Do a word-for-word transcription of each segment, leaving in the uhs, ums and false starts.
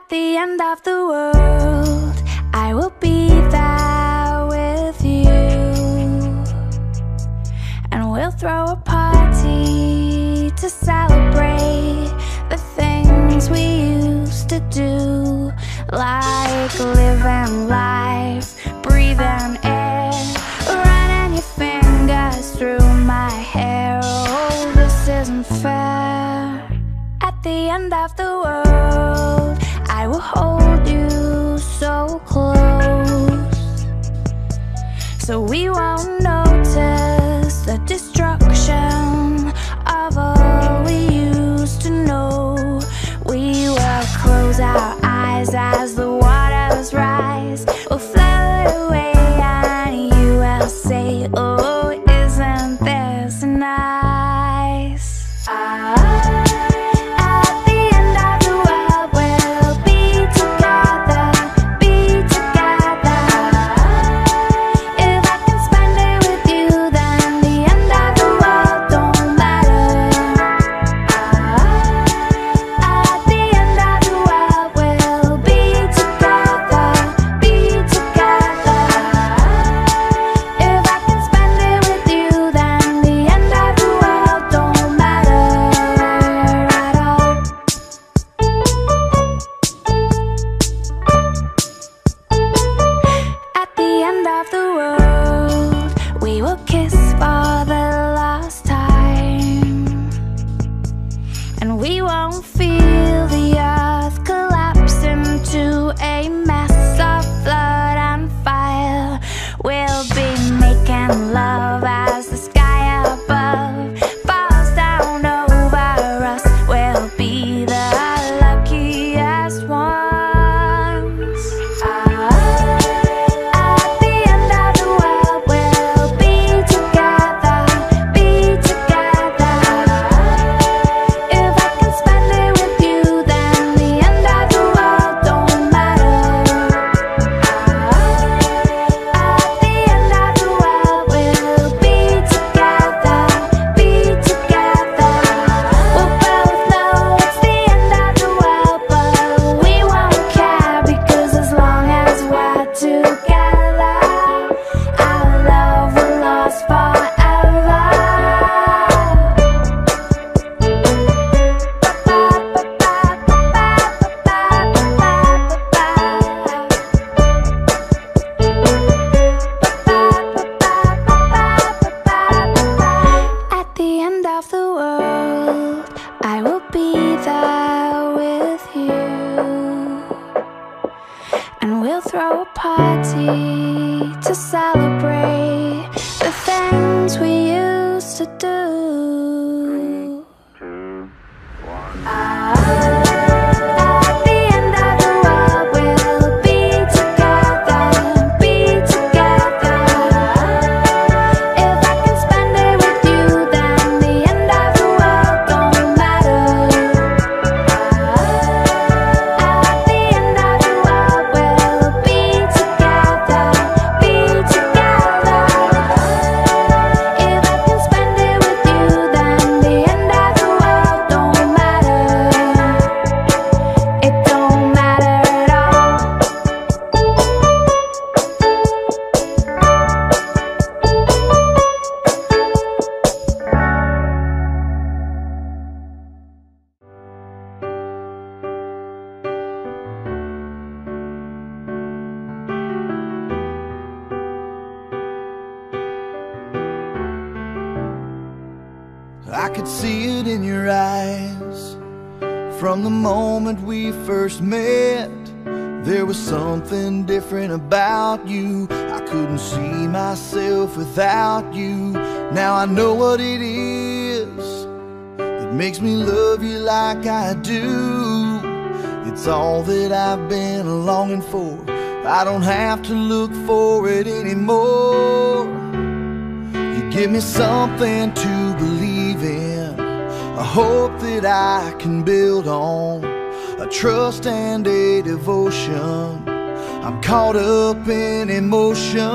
At the end of the world, I will be there with you, and we'll throw a party to celebrate the things we used to do, like living life, breathing air, running your fingers through my hair. Oh, this isn't fair. At the end of the world, I will hold you so close, so we won't notice the destruction of all we used to know. We will close our eyes as the waters rise. We'll float away and you will say, oh, isn't this nice? Ah. Love as the sky above falls down over us. We'll be the luckiest ones. Ah, at the end of the world, we'll be together, be together. If I can spend it with you, then the end of the world don't matter. Ah, at the end of the world, we'll be together, be together. We'll both know it's the end of the world, but we won't care, because as long as we're together, our love will last forever. At the end of the world, I will be there with you, and we'll throw a party to celebrate the things we used to do. Two, one. Ah. At the end of the world, we'll be together, be together. If I can spend it with you, then the end of the world don't matter. At the end of the world, we'll be together, be together. If I can spend it with you, then the end of the world don't matter. It don't matter at all. I could see it in your eyes from the moment we first met. There was something different about you. I couldn't see myself without you. Now I know what it is that makes me love you like I do. It's all that I've been longing for. I don't have to look for it anymore. You give me something to believe in, a hope that I can build on, a trust and a devotion. I'm caught up in emotion.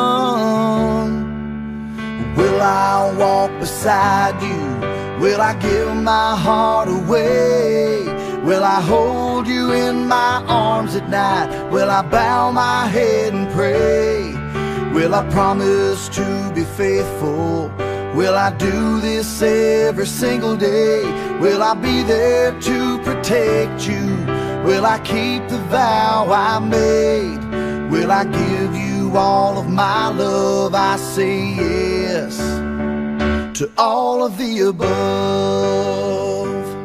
Will I walk beside you? Will I give my heart away? Will I hold you in my arms at night? Will I bow my head and pray? Will I promise to be faithful? Will I do this every single day? Will I be there to protect you? Will I keep the vow I made? Will I give you all of my love? I say yes to all of the above.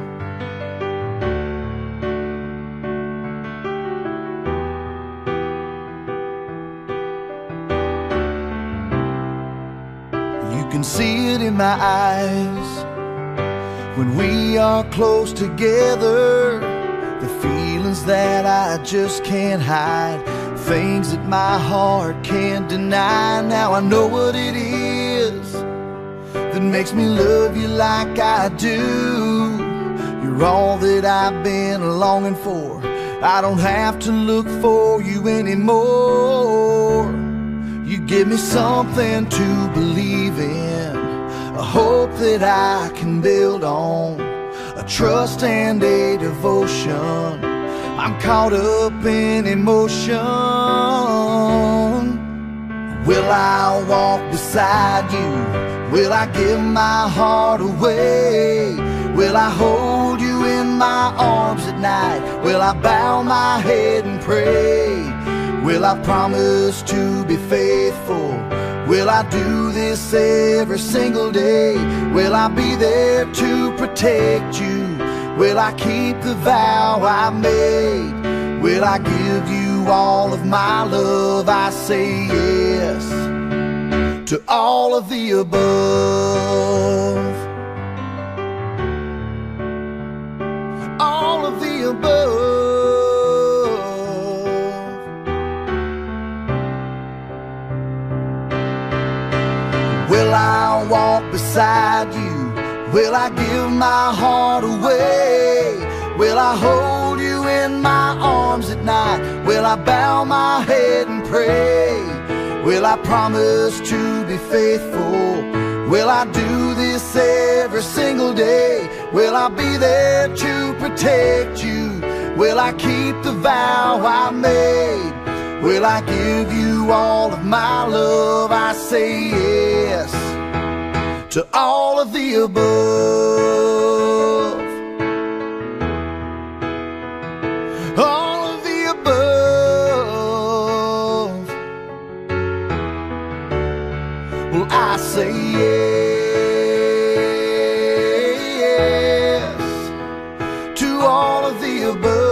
You can see it in my eyes when we are close together. The feelings that I just can't hide, things that my heart can't deny. Now I know what it is that makes me love you like I do. You're all that I've been longing for. I don't have to look for you anymore. You give me something to believe in, a hope that I can build on, a trust and a devotion. I'm caught up in emotion. Will I walk beside you? Will I give my heart away? Will I hold you in my arms at night? Will I bow my head and pray? Will I promise to be faithful? Will I do this every single day? Will I be there to protect you? Will I keep the vow I made? Will I give you all of my love? I say yes to all of the above. All of the above. Will I walk beside you? Will I give my heart away? Will I hold you in my arms at night? Will I bow my head and pray? Will I promise to be faithful? Will I do this every single day? Will I be there to protect you? Will I keep the vow I made? Will I give you all of my love? I say yes to all of the above. All of the above. Well, I say yes to all of the above.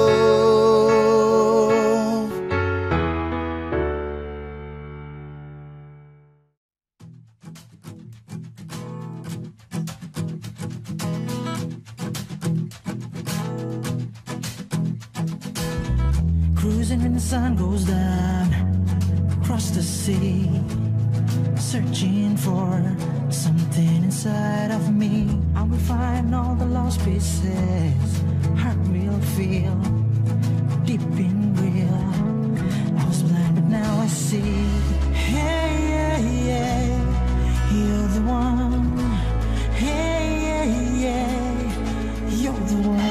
Cruising when the sun goes down across the sea, searching for something inside of me. I will find all the lost pieces, heart will feel deep in real. I was blind but now I see. Hey, yeah, yeah, you're the one. Hey, yeah, yeah, you're the one.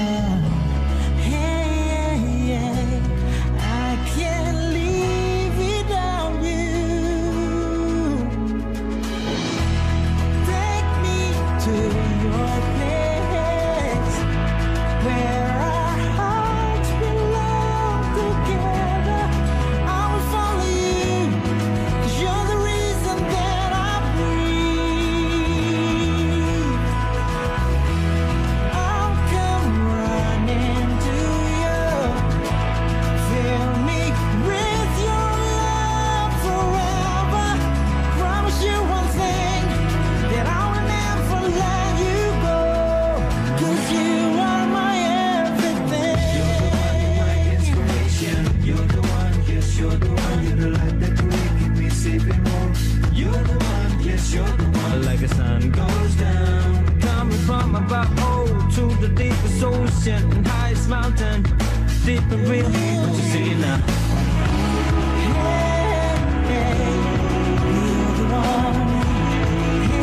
Ocean, highest mountain, deep and real. What you see now?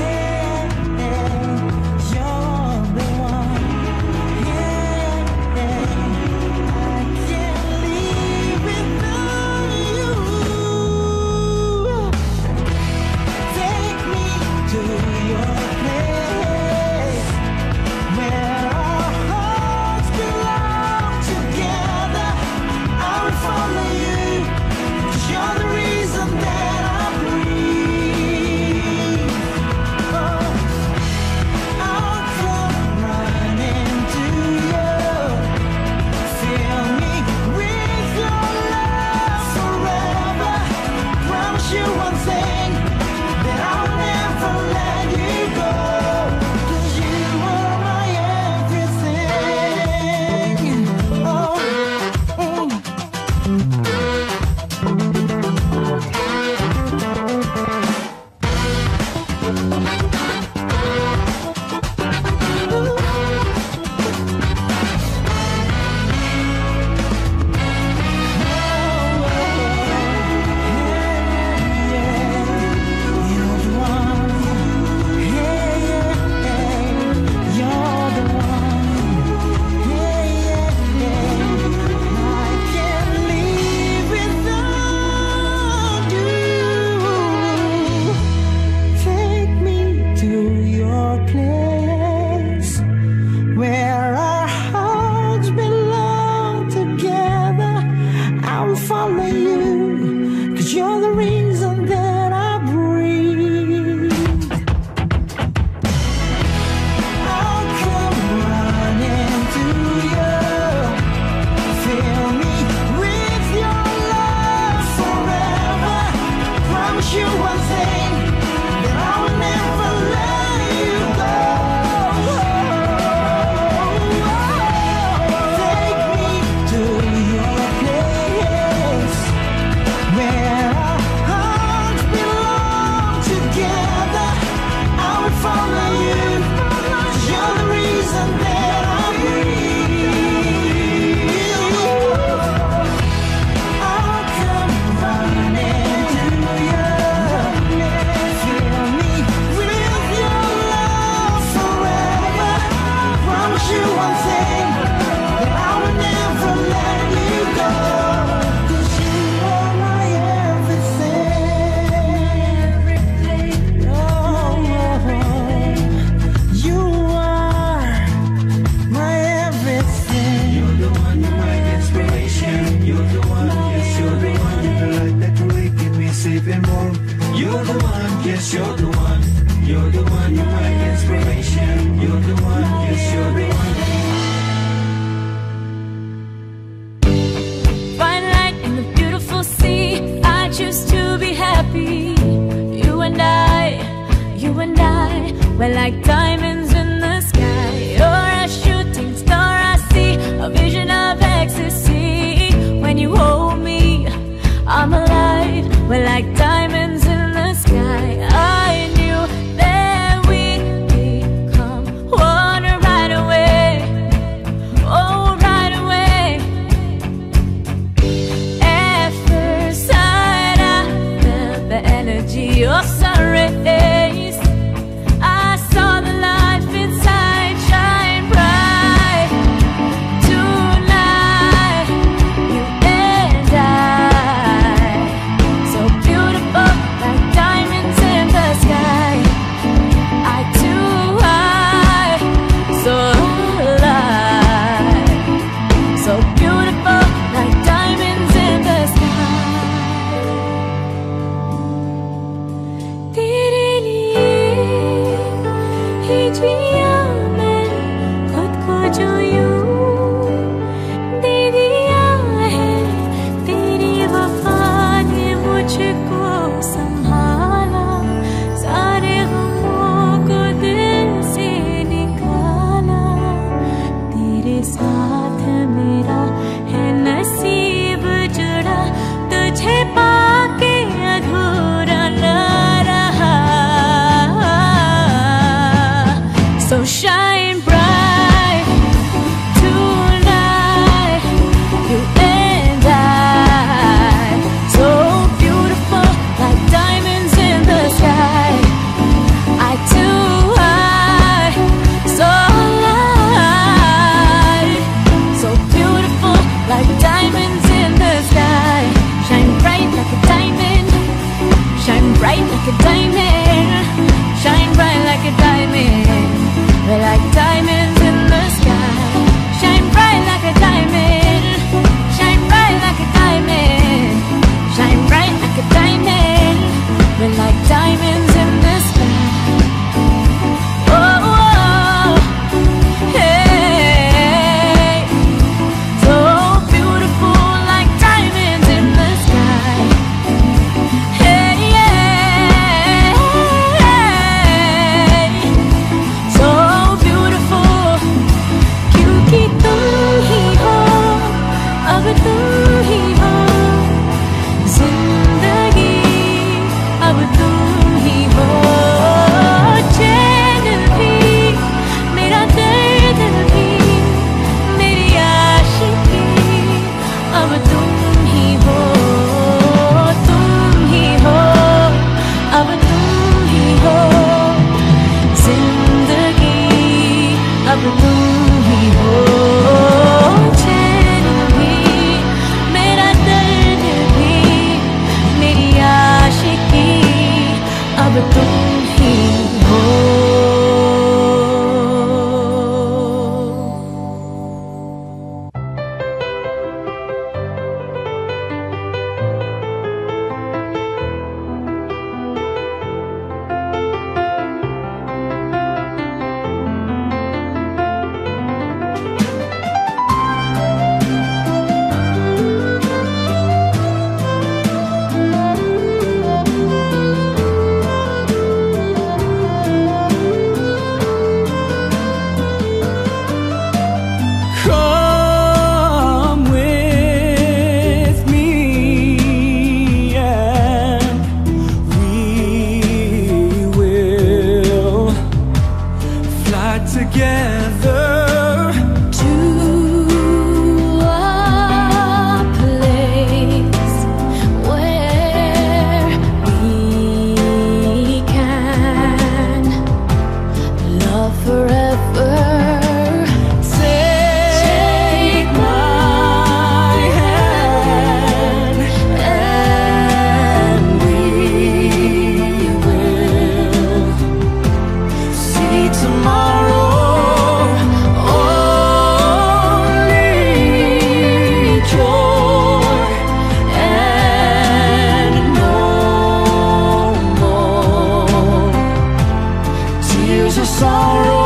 Yeah, yeah, you're the one. Yeah, yeah, yes, you're the one. You're the one, you're my inspiration. You're the one, yes, you're the one. Fine light in the beautiful sea, I choose to be happy. You and I, you and I, we're like diamonds in the sky. You're a shooting star, I see a vision of ecstasy. When you hold me, I'm alive. We're like diamonds in the sky. I knew that we'd become one right away. Oh, right away. At first sight, I felt the energy of sun rays. I saw the life inside shine bright. Tonight, you and I, so beautiful like diamonds in the sky. I too, I, so alive, so beautiful like diamonds in the sky. तेरे लिए ही जिया मैं खुद को जो यूं दे दिया है, तेरी वफा ने मुझको संभाला, सारे गमों को दिल से निकाला। तेरे साथ मेरा है नसीब जुड़ा, तुझे पाके अधूरा न रहा। So shine bright tonight, you and I, so beautiful like diamonds in the sky. I too, I, so alive, so beautiful like diamonds in the sky. Shine bright like a diamond, shine bright like a diamond, shine bright like a diamond. We're like diamonds in the sky. Shine bright like a diamond, shine bright like a diamond, shine bright like a diamond. We're like diamonds in the sky. Oh, oh, hey, so beautiful like diamonds in the sky. Hey, yeah, so beautiful, क्योंकि तुम ही हो, अब तुम ही हो, जिंदगी अब तुम ही हो। चैन भी, मेरा दर्द भी, मेरी आशिकी, अब तुम ही हो, तुम ही हो, अब तुम ही हो, जिंदगी अब तुम ही हो। चैन भी, sorrow